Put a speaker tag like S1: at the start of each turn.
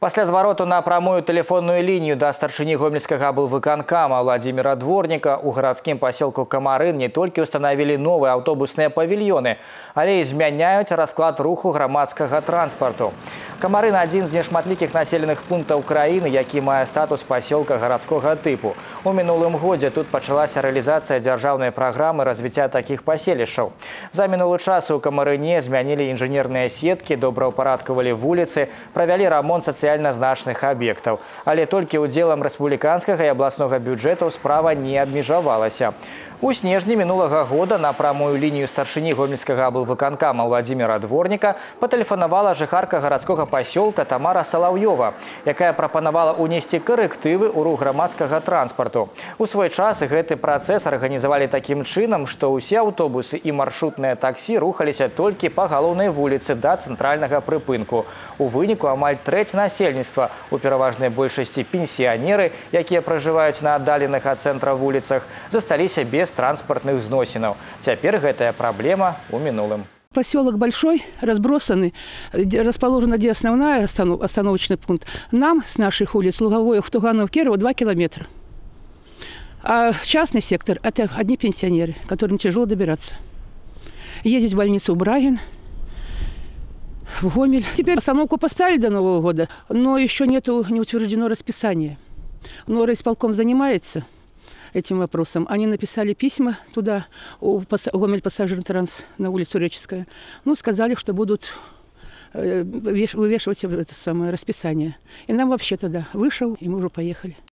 S1: Пасля звароту на прамую тэлефонную лінію да старшыні гомельскага аблвыканкама Владимира Дворника у гарадскім пасёлку Камарын не толькі установілі новыя аўтобусныя павільёны, але і змяняюць расклад руху грамадскага транспарту. Камарын – адзін з нешматлікіх населеных пунктаў краіны, які мае статус пасёлка гарадскога тыпу. У мінулым годзе тут пачалася рэалізацыя дзяржаўнай праграмы развіцця такіх паселішчаў. За мінулы час у Камарыне змянілі інжынерныя сеткі, добраўпарадкавалі вуліцы, правялі рамонт сацыяльна значных аб'ектаў. Але толькі ўдзелам рэспубліканскага і абласнога бюджэтаў справа не абмежавалася. У снежні мінулага года на прамую лінію старшыні гомельскага аблвыканкама Владимира Дворника патэлефанавала жыхарка гарадскога пасёлка Тамара Салаўёва, якая прапанавала ўнесці карэктывы ў рух грамадскага транспарту. У свой час гэты працэс арганізавалі такім чынам, што ўсе аўтобусы і маршрутныя таксі рухаліся толькі па галоўнай вуліцы да цэнтральнага прыпынку. У выніку амаль трэць насельніцтва, у пераважнай большасці пенсіянеры, якія пражываюць на аддаленых ад цэнтра вуліцах, засталіся без транспартных зносінаў. Цяпер гэтая праблема ў мінулым.
S2: Поселок большой, разбросанный, расположена где основная остановочный пункт. Нам с наших улиц Луговое, Туганов, Кирова 2 километра. А частный сектор – это одни пенсионеры, которым тяжело добираться. Ездить в больницу в Брагин, в Гомель. Теперь остановку поставили до Нового года, но еще не утверждено расписание. Но райисполком занимается этим вопросом. Они написали письма туда, у Гомель Пассажир-Транс на улицу Реческая. Ну, сказали, что будут вывешивать это самое расписание. И нам вообще тогда вышел, и мы уже поехали.